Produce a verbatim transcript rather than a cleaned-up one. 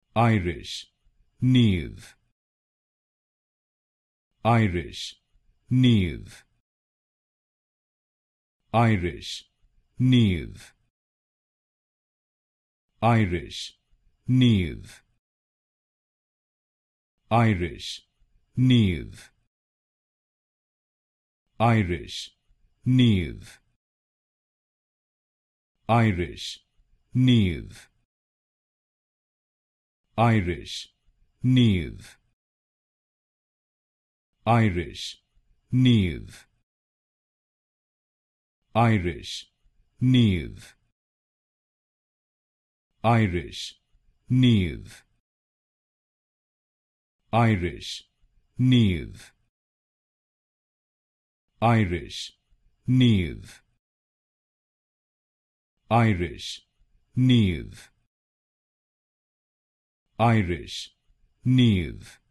Irish, Niamh, Irish, Niamh, Irish, Niamh, Irish, Niamh, Irish, Niamh, Irish, Niamh, Irish, Niamh, Irish, Niamh, Irish, Niamh, Irish, Niamh, Irish, Niamh, Irish, Niamh, Irish, Niamh, Irish, Niamh, Irish, Niamh,